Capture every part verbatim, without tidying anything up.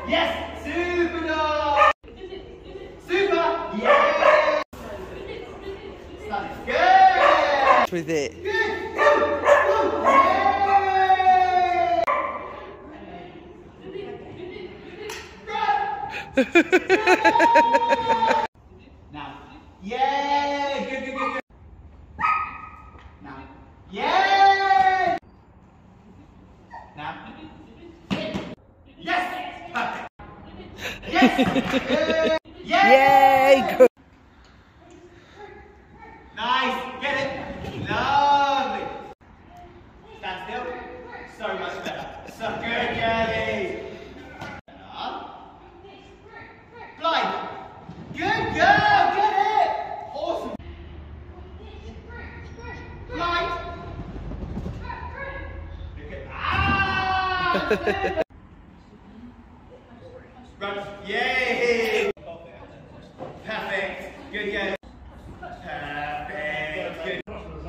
Yes! Super dog! Super! Yeah! Good! With it. Good! Go! Go! Yeah! Now, yeah! Good, good, good, good. Now, yeah! Now, yes! Perfect. Yes! Yay! Yay! Good. Nice! Get it? Lovely! Stand still. So much better. So good, girlie! Blind! Good girl! Get it! Awesome! Blind! Look at ah! Run! Yay! Perfect! Good girl! Perfect! Good!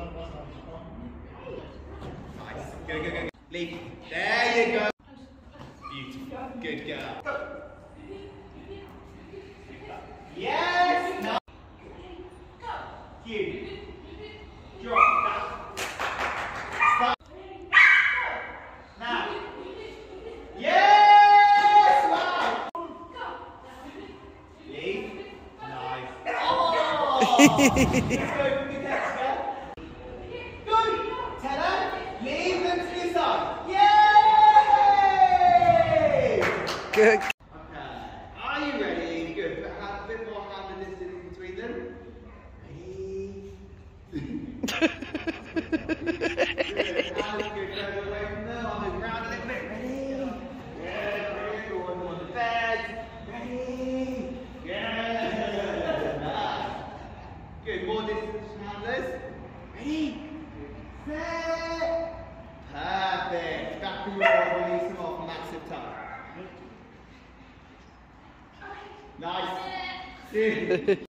Nice! Go, go, go! Leave! There you go! Beautiful! Good girl! Yes! No! Cute! Drop that! Stop! Now! Yes! Wow! Leave! Nice! Oh! Let's go for the Dexter! Good! Teller! Leave them to the side! Yay! Good. Okay, are you ready? Good, but have a bit more hand and distance in between them. Ready? Good, hands good, further away from them. I'll move around a little bit. Ready? Good, very good. One more on the bed. Ready? Good. Nice. Good, more distance from handlers. Ready? Set. Perfect. Back to your release them off, massive time. Nice.